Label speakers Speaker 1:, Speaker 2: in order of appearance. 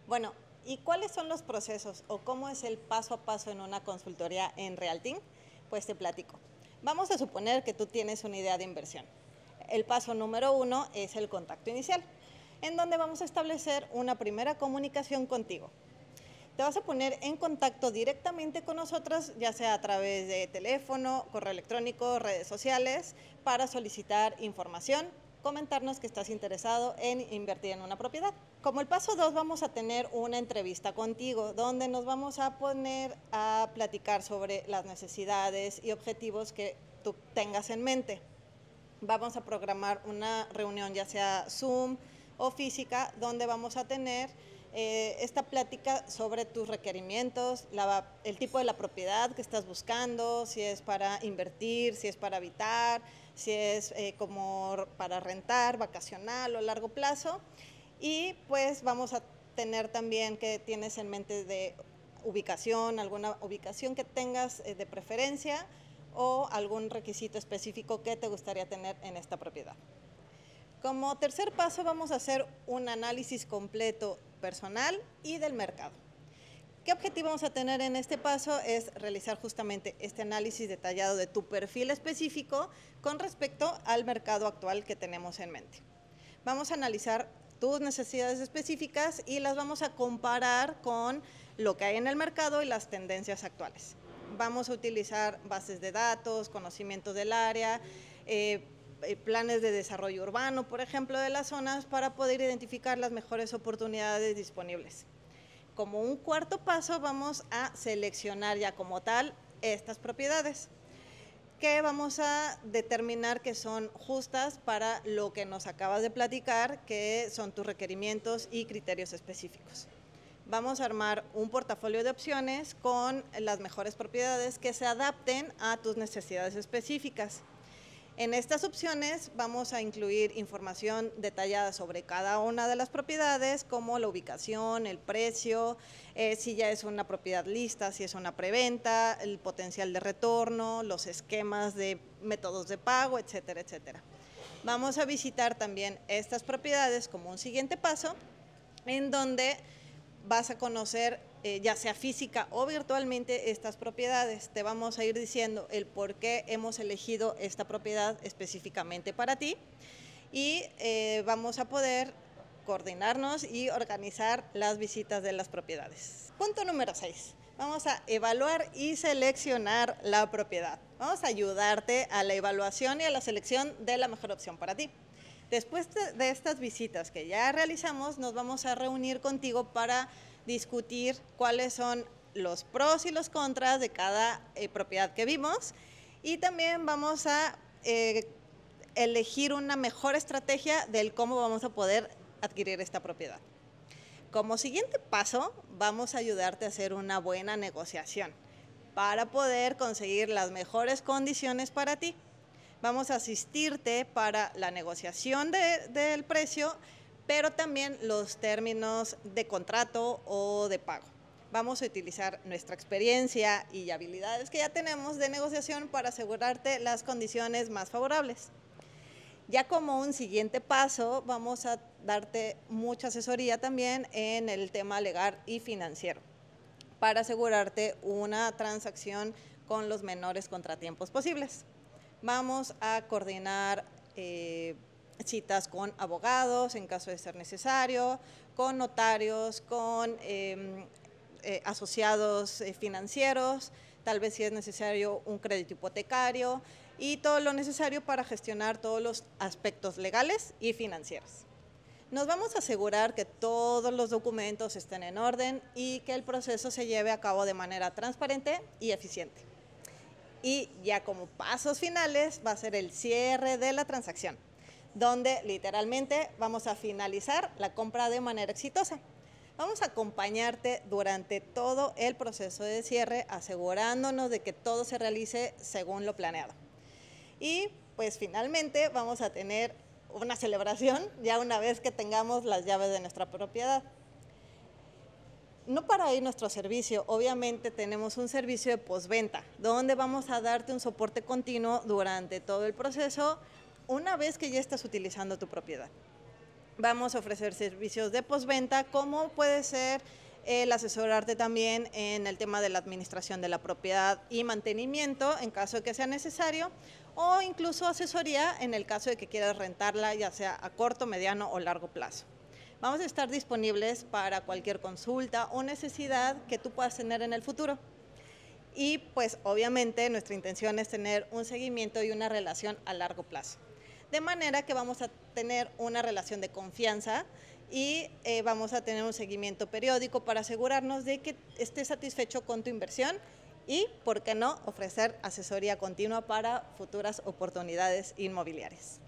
Speaker 1: Bueno, ¿y cuáles son los procesos o cómo es el paso a paso en una consultoría en Realting? Pues te platico. Vamos a suponer que tú tienes una idea de inversión. El paso número 1 es el contacto inicial, en donde vamos a establecer una primera comunicación contigo. Te vas a poner en contacto directamente con nosotros, ya sea a través de teléfono, correo electrónico, redes sociales, para solicitar información, comentarnos que estás interesado en invertir en una propiedad. Como el paso 2, vamos a tener una entrevista contigo, donde nos vamos a poner a platicar sobre las necesidades y objetivos que tú tengas en mente. Vamos a programar una reunión, ya sea Zoom o física, donde vamos a tener esta plática sobre tus requerimientos, el tipo de la propiedad que estás buscando, si es para invertir, si es para habitar, si es como para rentar, vacacional o largo plazo. Y pues vamos a tener también que tienes en mente de ubicación, alguna ubicación que tengas de preferencia o algún requisito específico que te gustaría tener en esta propiedad. Como tercer paso vamos a hacer un análisis completo personal y del mercado. ¿Qué objetivo vamos a tener en este paso? Es realizar justamente este análisis detallado de tu perfil específico con respecto al mercado actual que tenemos en mente. Vamos a analizar tus necesidades específicas y las vamos a comparar con lo que hay en el mercado y las tendencias actuales. Vamos a utilizar bases de datos, conocimientos del área, planes de desarrollo urbano, por ejemplo, de las zonas para poder identificar las mejores oportunidades disponibles. Como un cuarto paso vamos a seleccionar ya como tal estas propiedades que vamos a determinar que son justas para lo que nos acabas de platicar, que son tus requerimientos y criterios específicos. Vamos a armar un portafolio de opciones con las mejores propiedades que se adapten a tus necesidades específicas. En estas opciones vamos a incluir información detallada sobre cada una de las propiedades, como la ubicación, el precio, si ya es una propiedad lista, si es una preventa, el potencial de retorno, los esquemas de métodos de pago, etcétera, etcétera. Vamos a visitar también estas propiedades como un siguiente paso, en donde vas a conocer, ya sea física o virtualmente, estas propiedades. Te vamos a ir diciendo el por qué hemos elegido esta propiedad específicamente para ti y vamos a poder coordinarnos y organizar las visitas de las propiedades. Punto número 6. Vamos a evaluar y seleccionar la propiedad. Vamos a ayudarte a la evaluación y a la selección de la mejor opción para ti. Después de estas visitas que ya realizamos, nos vamos a reunir contigo para discutir cuáles son los pros y los contras de cada propiedad que vimos y también vamos a elegir una mejor estrategia del cómo vamos a poder adquirir esta propiedad. Como siguiente paso, vamos a ayudarte a hacer una buena negociación para poder conseguir las mejores condiciones para ti. Vamos a asistirte para la negociación del precio, pero también los términos de contrato o de pago. Vamos a utilizar nuestra experiencia y habilidades que ya tenemos de negociación para asegurarte las condiciones más favorables. Ya como un siguiente paso, vamos a darte mucha asesoría también en el tema legal y financiero para asegurarte una transacción con los menores contratiempos posibles. Vamos a coordinar citas con abogados en caso de ser necesario, con notarios, con asociados financieros, tal vez si es necesario un crédito hipotecario y todo lo necesario para gestionar todos los aspectos legales y financieros. Nos vamos a asegurar que todos los documentos estén en orden y que el proceso se lleve a cabo de manera transparente y eficiente. Y ya como pasos finales va a ser el cierre de la transacción, donde literalmente vamos a finalizar la compra de manera exitosa. Vamos a acompañarte durante todo el proceso de cierre, asegurándonos de que todo se realice según lo planeado. Y pues finalmente vamos a tener una celebración ya una vez que tengamos las llaves de nuestra propiedad. No para ahí nuestro servicio, obviamente tenemos un servicio de postventa, donde vamos a darte un soporte continuo durante todo el proceso, una vez que ya estás utilizando tu propiedad. Vamos a ofrecer servicios de postventa, como puede ser el asesorarte también en el tema de la administración de la propiedad y mantenimiento en caso de que sea necesario, o incluso asesoría en el caso de que quieras rentarla, ya sea a corto, mediano o largo plazo. Vamos a estar disponibles para cualquier consulta o necesidad que tú puedas tener en el futuro. Y pues obviamente nuestra intención es tener un seguimiento y una relación a largo plazo. De manera que vamos a tener una relación de confianza y vamos a tener un seguimiento periódico para asegurarnos de que estés satisfecho con tu inversión y, ¿por qué no?, ofrecer asesoría continua para futuras oportunidades inmobiliarias.